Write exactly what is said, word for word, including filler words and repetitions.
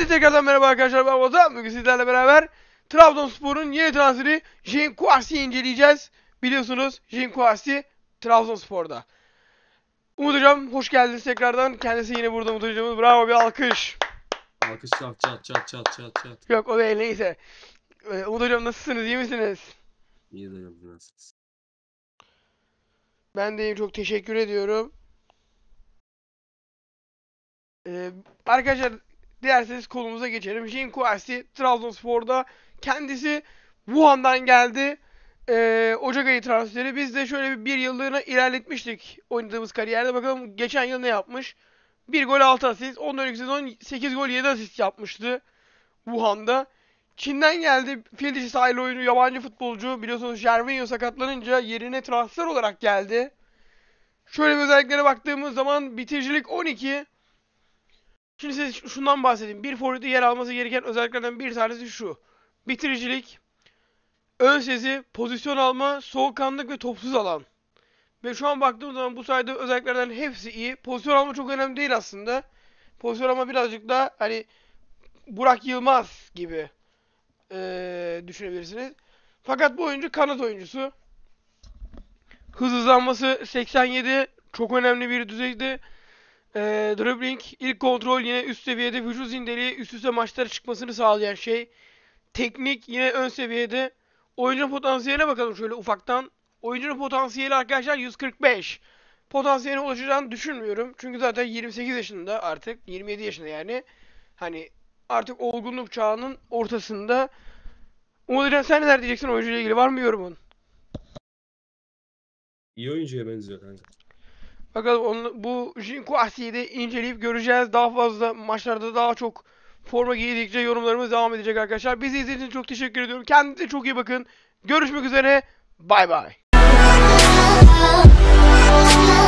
Hadi tekrardan merhaba arkadaşlar, ben Ozan. Bugün sizlerle beraber Trabzonspor'un yeni transferi Jean Kouassi'yi inceleyeceğiz. Biliyorsunuz Jean Kouassi Trabzonspor'da. Umut Hocam hoş geldiniz tekrardan. Kendisi yine burada Umut Hocamız. Bravo, bir alkış. Alkış çat çat çat çat çat çat. Yok o değil, neyse. Ee, Umut Hocam nasılsınız, iyi misiniz? İyi de yapıyorsunuz. Ben de iyiyim, çok teşekkür ediyorum. Ee, arkadaşlar dilerseniz konumuza geçelim. Jean Kouassi Trabzonspor'da, kendisi Wuhan'dan geldi. Ee, Ocak ayı transferi. Biz de şöyle bir, bir yıllığına ilerletmiştik oynadığımız kariyerde. Bakalım geçen yıl ne yapmış? bir gol altı asist. Ondan önceki sezon sekiz gol yedi asist yapmıştı Wuhan'da. Çin'den geldi. Fil dişi sahili oyunu, yabancı futbolcu. Biliyorsunuz Gervinho sakatlanınca yerine transfer olarak geldi. Şöyle bir özelliklere baktığımız zaman bitiricilik on iki. Şimdi size şundan bahsedeyim. Bir forvette yer alması gereken özelliklerden bir tanesi şu: bitiricilik, ön sezi, pozisyon alma, soğukkanlılık ve topsuz alan. Ve şu an baktığım zaman bu sayede özelliklerden hepsi iyi. Pozisyon alma çok önemli değil aslında. Pozisyon alma birazcık da hani Burak Yılmaz gibi ee, düşünebilirsiniz. Fakat bu oyuncu kanat oyuncusu. Hız hızlanması seksen yedi, çok önemli bir düzeyde. Ee, dribbling, ilk kontrol yine üst seviyede, vücut zindeliği üst üste maçlara çıkmasını sağlayan şey. Teknik yine ön seviyede. Oyuncunun potansiyeline bakalım şöyle ufaktan. Oyuncunun potansiyeli arkadaşlar yüz kırk beş. Potansiyeline ulaşacağını düşünmüyorum. Çünkü zaten yirmi sekiz yaşında artık. yirmi yedi yaşında yani. Hani artık olgunluk çağının ortasında. Umut Eren, sen neler diyeceksin oyuncuyla ilgili? Var mı yorumun? İyi oyuncuya benziyor kanka. Bakalım onu, bu Jean Kouassi'yi de inceleyip göreceğiz. Daha fazla maçlarda daha çok forma giydikçe yorumlarımız devam edecek arkadaşlar. Bizi izlediğiniz için çok teşekkür ediyorum. Kendinize çok iyi bakın. Görüşmek üzere. Bay bay.